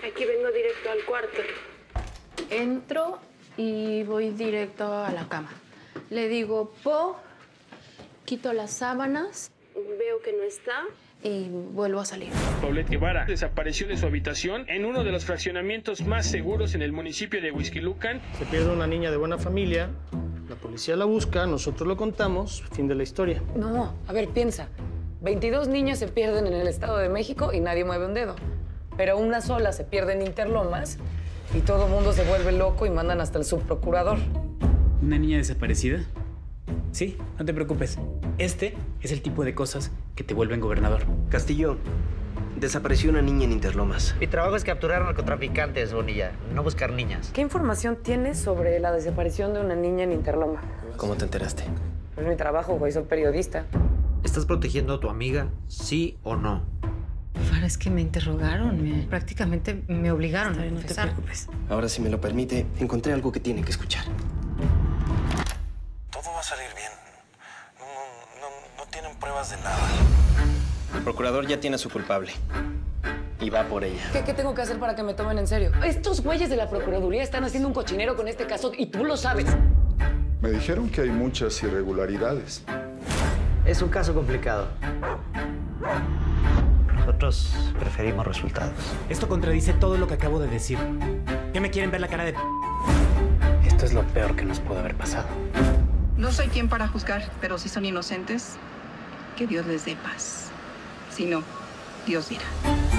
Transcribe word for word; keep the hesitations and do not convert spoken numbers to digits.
Aquí vengo directo al cuarto. Entro y voy directo a la cama. Le digo, Po, quito las sábanas. Veo que no está. Y vuelvo a salir. Paulette Guevara desapareció de su habitación en uno de los fraccionamientos más seguros en el municipio de Huixquilucan. Se pierde una niña de buena familia, la policía la busca, nosotros lo contamos, fin de la historia. No, a ver, piensa. veintidós niñas se pierden en el Estado de México y nadie mueve un dedo. Pero una sola se pierde en Interlomas y todo el mundo se vuelve loco y mandan hasta el subprocurador. ¿Una niña desaparecida? Sí, no te preocupes. Este es el tipo de cosas que te vuelven gobernador. Castillo, desapareció una niña en Interlomas. Mi trabajo es capturar narcotraficantes, Bonilla, no buscar niñas. ¿Qué información tienes sobre la desaparición de una niña en Interloma? ¿Cómo te enteraste? Es mi trabajo, güey, soy periodista. ¿Estás protegiendo a tu amiga, sí o no? Fara, es que me interrogaron, me, prácticamente me obligaron a No te confesar. preocupes. Ahora, si me lo permite, encontré algo que tiene que escuchar. Todo va a salir bien. No, no, no, no tienen pruebas de nada. El procurador ya tiene a su culpable. Y va por ella. ¿Qué, ¿Qué tengo que hacer para que me tomen en serio? Estos güeyes de la Procuraduría están haciendo un cochinero con este caso y tú lo sabes. Me dijeron que hay muchas irregularidades. Es un caso complicado. Nosotros preferimos resultados. Esto contradice todo lo que acabo de decir. ¿Qué me quieren ver la cara de p...? Esto es lo peor que nos pudo haber pasado. No soy quien para juzgar, pero si son inocentes, que Dios les dé paz. Si no, Dios dirá.